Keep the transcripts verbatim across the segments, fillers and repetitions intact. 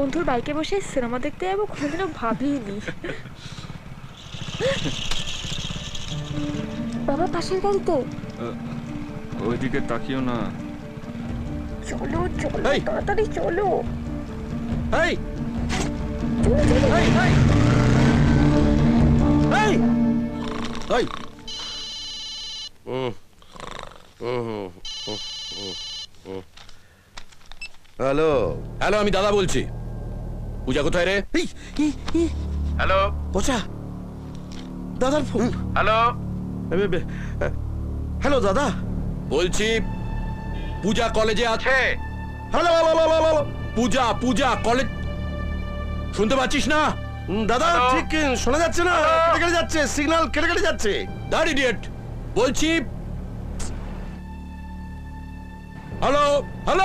বন্ধুর বাইকে বসে সিনেমা দেখতে যাবো কোনোদিনও ভাবিনি। বাবা পাশের গাড়িতে। ওইদিকে তাকিও না। চলো চলো তাড়াতাড়ি চলো। এই চলো চলো। এই এই এই এই হ্যালো হ্যালো, আমি দাদা বলছি। পূজা কোথায় রে? হ্যালো পচা দাদার ফোন। হ্যালো হ্যালো দাদা বলছি পূজা কলেজে আছে। হ্যালো পূজা পূজা কলেজ, শুনতে পাচ্ছিস না? দাদা ঠিক শোনা যাচ্ছে না, কেটে কেটে যাচ্ছে, সিগন্যাল কেটে কেটে যাচ্ছে। দ্যাট ইডিয়েট বলছি। হ্যালো হ্যালো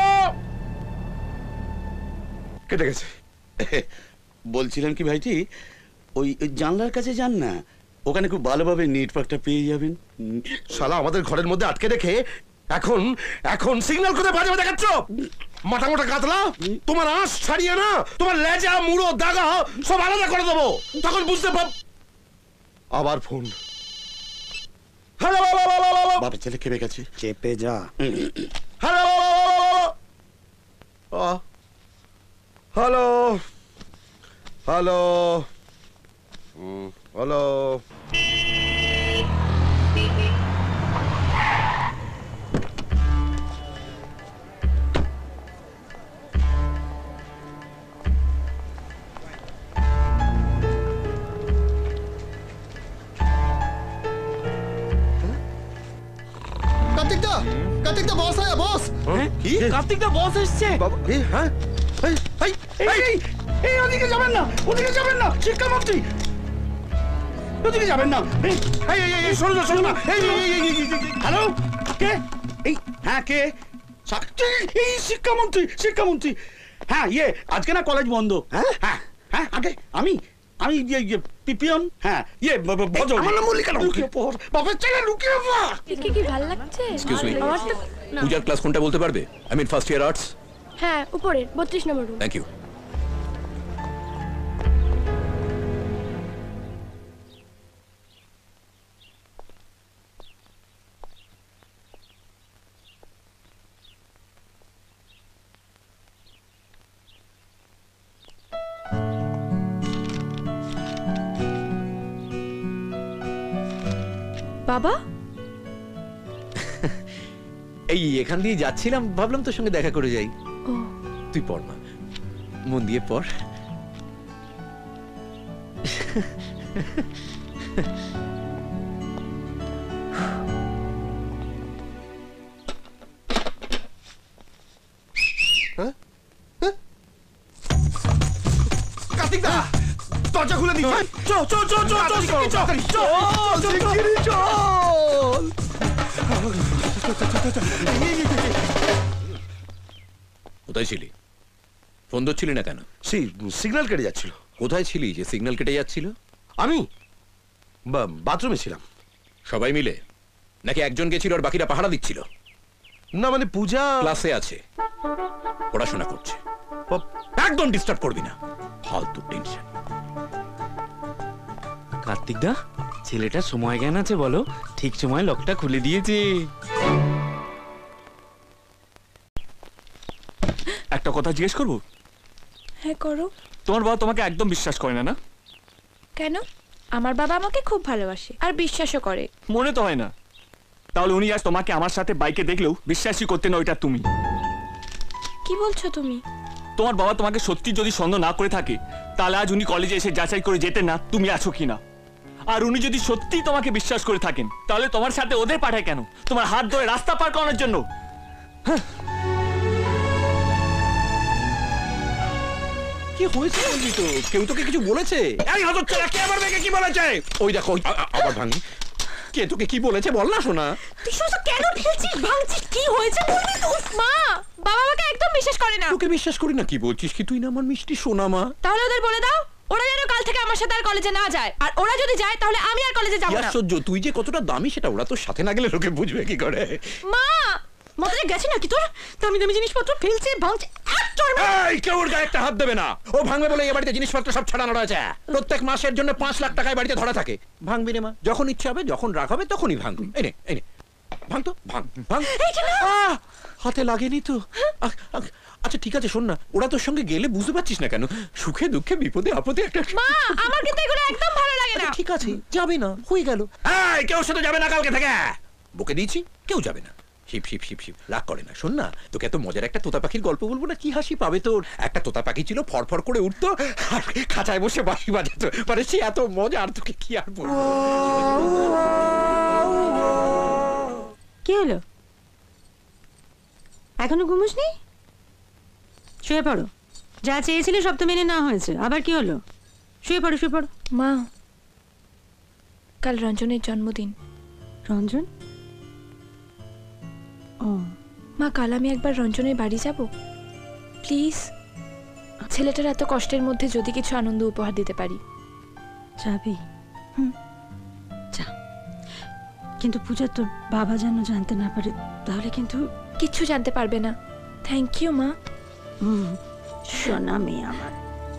কেটে গেছে। বলছিলাম কি ভাইটি, ওই জানলার কাছে যান না, ওখানে খুব ভালোভাবে নেটওয়ার্কটা পেয়ে যাবেন। শালা আমাদের ঘরের মধ্যে আটকে রেখে এখন এখন সিগন্যাল কোথায় বাজে দেখাচ্ছ? মাথা মোটা কাতলা, তোমার আঁশ ছাড়িয়ে না তোমার লেজা মুড়ো দাগা সব আলাদা করে দেবো, তখন বুঝতে পার। আবার ফোন। হ্যালো বাপের ছেলে খেপে গেছে, চেপে যা। Hello hello hello hello Kartik দা, কার্তিক দা বস আয়া বস। কি কার্তিক দা বস এসেছে? বাবা এই হ্যাঁ এই এই এই এই ওদিকে যাবেন না, ওদিকে যাবেন না, শিক্ষামন্ত্রী ওদিকে যাবেন না। এই এই এই শোনো না শোনো না। এই হ্যালো কে? এই হ্যাঁ কে? এই শিক্ষামন্ত্রী শিক্ষামন্ত্রী হ্যাঁ ইয়ে আজকে না কলেজ বন্ধ। হ্যাঁ হ্যাঁ হ্যাঁ আগে আমি আমি ইয়ে পিপিএম হ্যাঁ ইয়ে ভজ আমার নাম মল্লিকা লুকিয়ে পড় বাপের ছেলে লুকিয়ে পড়। কি কি ভালো লাগছে? এক্সকিউজ মি, আমার তো পূজার ক্লাস কোনটা বলতে পারবে? I mean first year arts. হ্যাঁ উপরে বত্রিশ নম্বর রুম। Thank you. বাবা এই এখান দিয়ে যাচ্ছিলাম, ভাবলাম তোর সঙ্গে দেখা করে যাই। ও তুই পড় না, মন দিয়ে পড়। কার্তিক দা দরজা খুলে দিন। চল চল চল চল চল চল চল চল। কোথায় ছিলি? ফোন ধরছিলি না কেন? সেই সিগন্যাল কেটে যাচ্ছিল। কোথায় ছিলি যে সিগন্যাল কেটে যাচ্ছিল? আমি বাথরুমে ছিলাম। সবাই মিলে নাকি একজন গেছিল আর বাকিরা পাহারা দিচ্ছিল? না মানে পূজা ক্লাসে আছে, পড়াশোনা করছে, একদম ডিস্টার্ব করবি না, ফালতু টেনশন। কার্তিক দা, ছেলেটা সময় জ্ঞান আছে বলো, ঠিক সময় লকটা খুলে দিয়েছে। একটা কথা জিজ্ঞেস করবো? হ্যাঁ করো। তোমার বাবা তোমাকে একদম বিশ্বাস করে না না? কেন? আমার বাবা আমাকে খুব ভালোবাসে আর বিশ্বাসও করে। মনে তো হয় না। তাহলে উনি আজ তোমাকে আমার সাথে বাইকে দেখলেও বিশ্বাসই করতে না ওইটা তুমি। কি বলছো তুমি? তোমার বাবা তোমাকে সত্যি যদি সন্দেহ না করে থাকে, তাহলে আজ উনি কলেজে এসে যাচাই করে যেতেন না তুমি আছো কিনা। আর উনি যদি সত্যি তোমাকে বিশ্বাস করে থাকেন, তাহলে তোমার সাথে ওদের পাঠায় কেন? তোমার হাত ধরে রাস্তা পার করানোর জন্য। কি হয়েছে বলবি তো? কেউ তোকে কিছু বলেছে? এই হতচ্ছাড়া, কে আমার মেয়েকে কি বলেছে? ওই দেখো আবার ভাঙি। কে তোকে কি বলেছে বল না শোনা। তুই শুধু কেন ঢেলছিস ভাঙছিস? কি হয়েছে বলবি তো? মা, বাবা আমাকে একদম বিশ্বাস করে না। তোকে বিশ্বাস করি না? কি বলছিস কি তুই? না আমার মিষ্টি সোনা মা। তাহলে ওদের বলে দাও ওরা যেন কাল থেকে আমার সাথে আর কলেজে না যায়, আর ওরা যদি যায় তাহলে আমি আর কলেজে যাব না। আশ্চর্য, তুই যে কতটা দামি সেটা ওরা তোর সাথে না গেলে লোকে বুঝবে কি করে? মা, মাথায় গেছে নাকি তোর? দামি দামি জিনিসপত্র ফেলছে ভাঙছে। এই কেউ ওর গায়ে একটা হাত দেবে না। ও ভাঙবে বলে এই বাড়িতে জিনিসপত্র সব ছাড়ানো রয়েছে। প্রত্যেক মাসের জন্য পাঁচ লাখ টাকায় বাড়িতে ধরা থাকে। ভাঙবি রে মা, যখন ইচ্ছা হবে, যখন রাগ হবে তখনই ভাঙবি। এই নে এই নে, ভাঙ তো, ভাঙ ভাঙ। আহ, হাতে লাগেনি তো। আহ, আহ, আচ্ছা ঠিক আছে, শোন না, ওরা তোর সঙ্গে গেলে বুঝতে পারছিস না কেন, সুখে দুঃখে বিপদে আপদে একটা। মা আমার কিন্তু এগুলো একদম ভালো লাগে না। ঠিক আছে, যাবে না, হয়ে গেল। এই কেউ সাথে যাবে না কালকে থেকে। বকে দিয়েছি, কেউ যাবে না। শিব শিব শিব শিব, রাগ করে না। শোন না, তোকে এত মজার একটা তোতা পাখির গল্প বলবো না, কি হাসি পাবে তোর। একটা তোতা পাখি ছিল, ফরফর করে উঠতো আর খাঁচায় বসে বাঁশি বাজাতো, মানে সে এত মজা, আর তোকে কি আর বলবো। কি হলো, এখনো ঘুমোসনি? শুয়ে পড়ো, যা চেয়েছিলে সব তো মেনে না হয়েছে, আবার কি হলো? শুয়ে পড়ো শুয়ে পড়ো। মা কাল রঞ্জনের জন্মদিন। রঞ্জন? ও মা কাল আমি একবার রঞ্জনের বাড়ি যাব প্লিজ। ছেলেটার এত কষ্টের মধ্যে যদি কিছু আনন্দ উপহার দিতে পারি। যাবি? হুম, যা। কিন্তু পূজা, তোর বাবা যেন জানতে না পারে, তাহলে কিন্তু। কিচ্ছু জানতে পারবে না। থ্যাংক ইউ মা। হুম, সোনা মেয়ে আমার।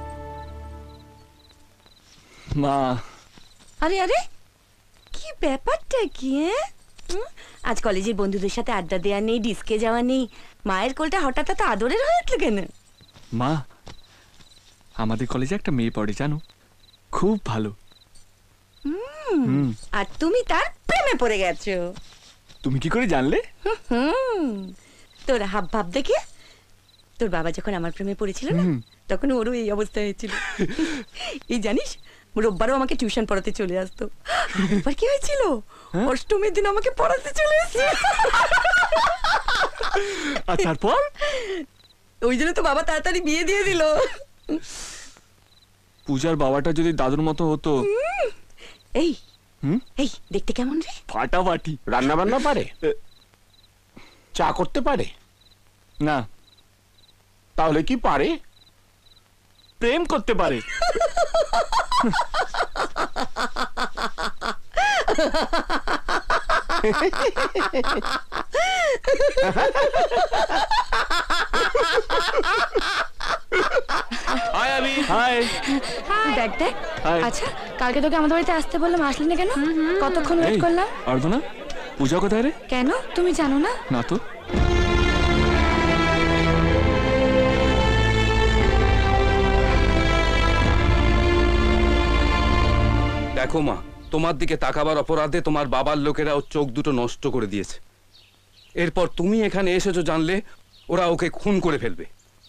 মা, আরে আরে, কি ব্যাপারটা কি? আজ কলেজের বন্ধুদের সাথে আড্ডা দেওয়া নেই, ডিস্কে যাওয়া নেই, মায়ের কোলটা হঠাৎ এত আদরের হয়ে উঠলো কেন? মা আমাদের কলেজে একটা মেয়ে পড়ে জানো, খুব ভালো। হুম, আর তুমি তার প্রেমে পড়ে গেছো। তুমি কি করে জানলে? হুম, তোর হাব ভাব দেখে। তোর বাবা যখন আমার প্রেমে পড়েছিল না, তখন ওরও এই অবস্থা হয়েছিল। এই জানিস, রোববারও আমাকে টিউশন পড়াতে চলে আসতো। এবার কি হয়েছিল, অষ্টমীর দিন আমাকে পড়াতে চলে এসেছে। আর তারপর ওই জন্য তো বাবা তাড়াতাড়ি বিয়ে দিয়ে দিল। পূজার বাবাটা যদি দাদুর মতো হতো। এই হুম, এই দেখতে কেমন রে? ফাটাফাটি। রান্না বান্না পারে? চা করতে পারে? না। তাহলে কি পারে? প্রেম করতে পারে। হাই আবি। হাই। দেখ দেখ। হাই। আচ্ছা কালকে তোকে আমাদের বাড়িতে আসতে বললাম, আসলি না কেন? কতক্ষণ ওয়েট করলাম। অর্ধনা, পূজা কোথায় রে? কেন, তুমি জানো না? না তো। দেখো মা, তোমার দিকে তাকাবার অপরাধে তোমার বাবার লোকেরা ওর চোখ দুটো নষ্ট করে দিয়েছে। এরপর তুমি এখানে এসেছো জানলে ওরা ওকে খুন করে ফেলবে।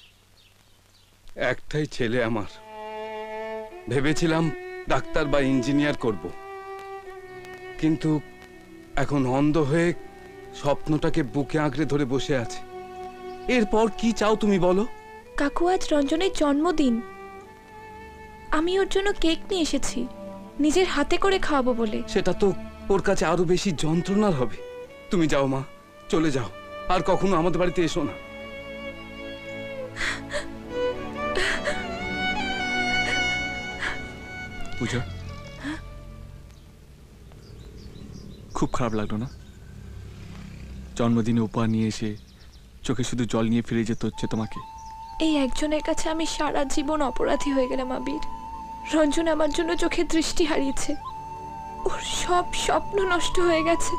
একটাই ছেলে আমার, ভেবেছিলাম ডাক্তার বা ইঞ্জিনিয়ার করব, কিন্তু এখন অন্ধ হয়ে স্বপ্নটাকে বুকে আঁকড়ে ধরে বসে আছে। এরপর কি চাও তুমি বলো? কাকু আজ রঞ্জনের জন্মদিন, আমি ওর জন্য কেক নিয়ে এসেছি, নিজের হাতে করে খাওয়াবো বলে। সেটা তো ওর কাছে আরো বেশি যন্ত্রণার হবে। তুমি যাও মা, চলে যাও, আর কখনো আমাদের বাড়িতে এসো না। পূজা, খুব খারাপ লাগলো না জন্মদিনে উপহার নিয়ে এসে চোখে শুধু জল নিয়ে ফিরে যেতে হচ্ছে তোমাকে? এই একজনের কাছে আমি সারা জীবন অপরাধী হয়ে গেলাম আবির। রঞ্জন আমার জন্য চোখের দৃষ্টি হারিয়েছে, ওর সব স্বপ্ন নষ্ট হয়ে গেছে।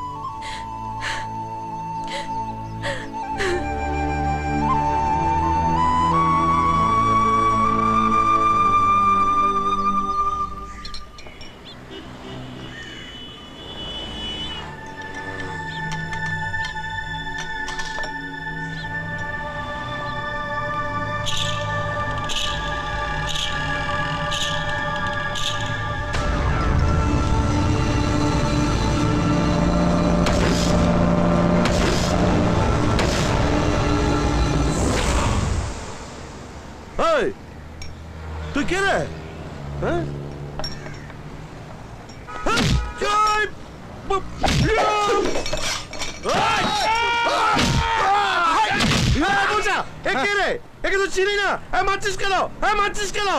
তুই কে রে? হ্যাঁ? কে রে? একে তো চিনি না। মারছিস কেন? মারছিস কেন?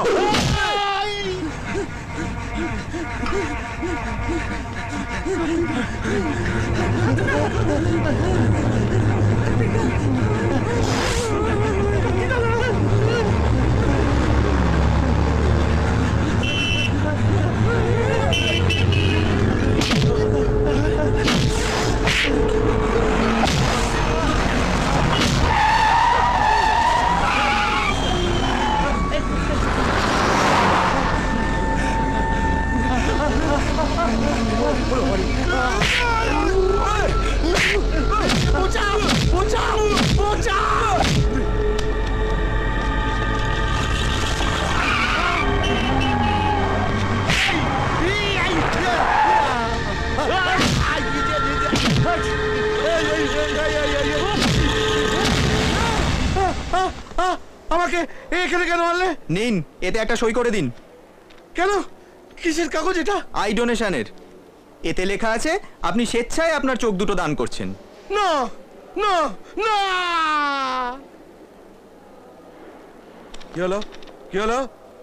এই, এই, এই, এই, এই। আহ, আহ, আহ, আমাকে এখানে কেন আনলে? নিন, এতে একটা সই করে দিন। কেন? কিসের কাগজ এটা? আই ডোনেশনের। এতে লেখা আছে আপনি স্বেচ্ছায় আপনার চোখ দুটো দান করছেন। না না না। কি হলো কি হলো?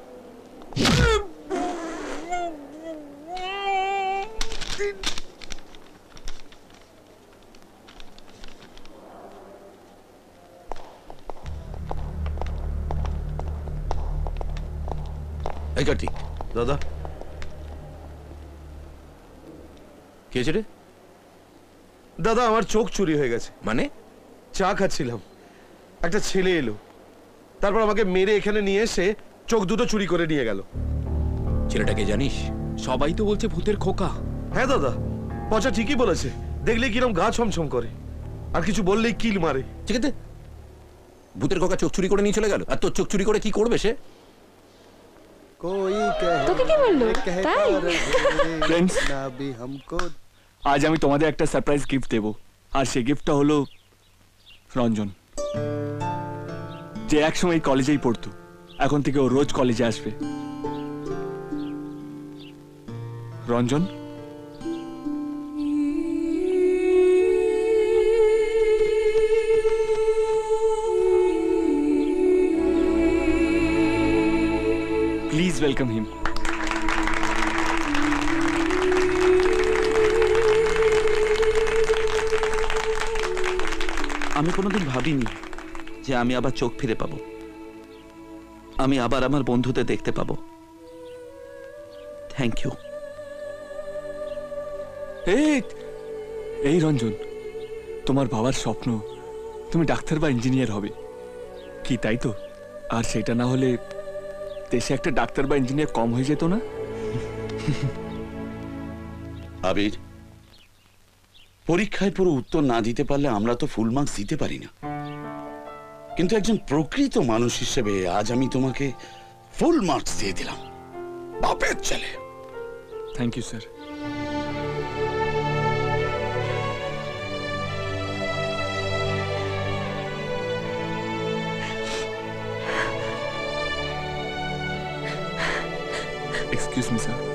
এই কার্তিক, দাদা কি হয়েছে রে? দাদা আমার চোখ চুরি হয়ে গেছে। মানে? চা খাচ্ছিলাম, একটা ছেলে এলো, তারপর আমাকে মেরে এখানে নিয়ে এসে চোখ দুটো চুরি করে নিয়ে গেল। ছেলেটাকে জানিস? সবাই তো বলছে ভূতের খোকা। হ্যাঁ দাদা, পচা ঠিকই বলেছে। দেখলে কিরম গা ছমছম করে, আর কিছু বললেই কিল মারে। ঠিক আছে, ভূতের কাকা চোখ চুরি করে নিয়ে চলে গেল, আর তোর চোখ চুরি করে কি করবে সে? তোকে কি বললো? তাই? Friends, আজ আমি তোমাদের একটা সারপ্রাইজ গিফট দেব, আর সেই গিফটটা হলো রঞ্জন, যে একসময় কলেজেই পড়তো। এখন থেকে ও রোজ কলেজে আসবে। Ranjan, please welcome him. আমি কোনোদিন ভাবিনি যে আমি আবার চোখ ফিরে পাবো, আমি আবার আমার বন্ধুদের দেখতে পাবো। Thank you. এই এই রঞ্জন, তোমার বাবার স্বপ্ন তুমি ডাক্তার বা ইঞ্জিনিয়ার হবে, কি তাই তো? আর সেটা না হলে দেশে একটা ডাক্তার বা ইঞ্জিনিয়ার কম হয়ে যেত না? আবির, পরীক্ষায় পুরো উত্তর না দিতে পারলে আমরা তো ফুল মার্কস দিতে পারি না, কিন্তু একজন প্রকৃত মানুষ হিসেবে আজ আমি তোমাকে ফুল মার্কস দিয়ে দিলাম, বাপের ছেলে। Thank you sir. Excuse me sir.